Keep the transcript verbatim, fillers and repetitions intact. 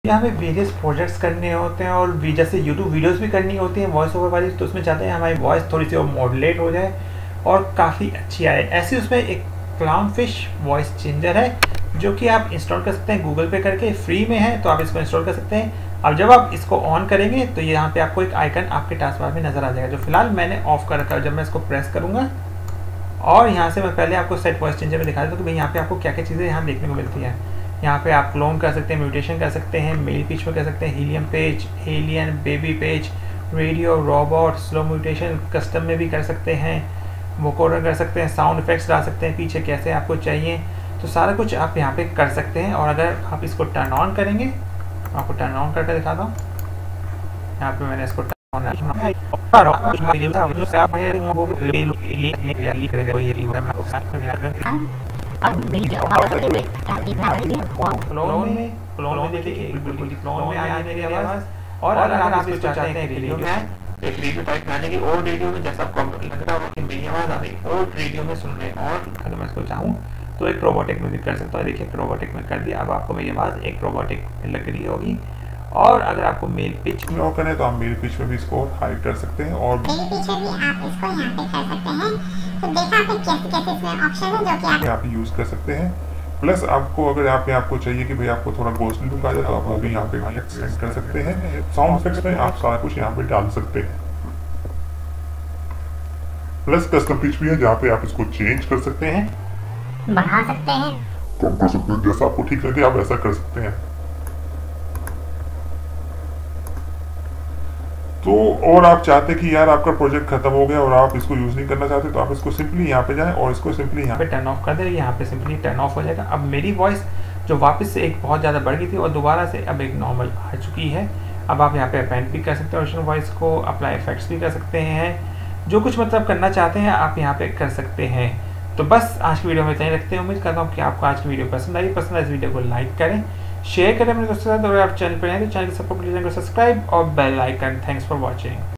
यहाँ पे various projects करने होते हैं और भी जैसे यूट्यूब वीडियोस भी करनी होती है वॉइस ओवर वाली, तो उसमें चाहते हैं हमारी वॉइस थोड़ी सी और मॉडुलेट हो जाए और काफ़ी अच्छी आए। ऐसे उसमें एक क्लाउनफिश वॉइस चेंजर है जो कि आप इंस्टॉल कर सकते हैं गूगल पे करके, फ्री में है, तो आप इसको इंस्टॉल कर सकते हैं। अब जब आप इसको ऑन करेंगे तो यहाँ पे आपको एक आइकन आपके टास्क बार में नज़र आ जाएगा, जो फिलहाल मैंने ऑफ कर रखा है। जब मैं इसको प्रेस करूँगा और यहाँ से मैं पहले आपको सेट वॉइस चेंजर में दिखा देता हूँ कि भाई यहाँ पे आपको क्या क्या चीज़ें यहाँ देखने को मिलती हैं। यहाँ पे आप क्लोन कर सकते हैं, म्यूटेशन कर सकते हैं, मेल पिच में कर सकते हैं, helium page, alien, baby page, radio, robot, slow mutation, custom में भी कर सकते हैं, वोकोडर कर सकते हैं, साउंड इफेक्ट्स डाल सकते हैं पीछे कैसे आपको चाहिए, तो सारा कुछ आप यहाँ पे कर सकते हैं। और अगर आप इसको टर्न ऑन करेंगे, आपको टर्न ऑन करके दिखाता हूँ। यहाँ पे मैंने इसको क्लोन में क्लोन में देखिए बिल्कुल क्लोन में आ मेरी आवाज़। और अगर आप इसको चाहते हैं रेडियो में एक रेडियो टाइप गाने की और रेडियो में जैसा आपको लगता है कि मेरी आवाज़ आ रही और रेडियो में सुन रहे हैं, और अगर मैं इसको चाहूँ तो एक रोबोटिक में भी कर सकता हूँ। देखिए रोबोटिक में कर दिया, अब आपको मेरी आवाज़ एक रोबोटिक लग रही होगी। और अगर आपको मेल पिच में करें तो आप मेल पिच में भी इसको हाइड कर सकते हैं और मेल पिच में भी आप इसको यहाँ पे कर सकते हैं। तो देखा आपने कैसे कैसे इसमें ऑप्शन है जो कि आप यहाँ पे यूज़ कर सकते हैं। प्लस आपको अगर यहाँ पे आपको चाहिए कि भाई आपको थोड़ा गोस्ट लुक आ जाए तो आप वो भी यहाँ पे एक्सटेंड कर सकते हैं। साउंड इफेक्ट्स में आप सारा कुछ यहाँ पे डाल सकते हैं। प्लस कस्टम पिच भी है जहाँ पे आप इसको चेंज कर सकते हैं, बढ़ा सकते हैं, कम कर सकते हैं, जैसा आपको ठीक लगे आप ऐसा कर सकते हैं। तो और आप चाहते कि यार आपका प्रोजेक्ट खत्म हो गया और आप इसको यूज नहीं करना चाहते तो आप इसको सिंपली यहाँ पे जाएं और इसको सिंपली यहाँ पे टर्न ऑफ कर दें। यहाँ पे सिंपली टर्न ऑफ हो जाएगा। अब मेरी वॉइस जो वापस से एक बहुत ज़्यादा बढ़ गई थी और दोबारा से अब एक नॉर्मल आ चुकी है। अब आप यहाँ पे अपेंड भी कर सकते हैं ओरिजिनल वॉइस को, अप्लाई इफेक्ट्स भी कर सकते हैं, जो कुछ मतलब करना चाहते हैं आप यहाँ पे कर सकते हैं। तो बस आज की वीडियो में इतना ही रखते हैं। उम्मीद करता हूँ कि आपको आज की वीडियो पसंद आई। पसंद आई इस वीडियो को लाइक करें, शेयर करें अपने दोस्तों के साथ, और आप चैनल पर आए तो चैनल को सपोर्ट कीजिए, सब्सक्राइब और bell icon. Thanks for watching.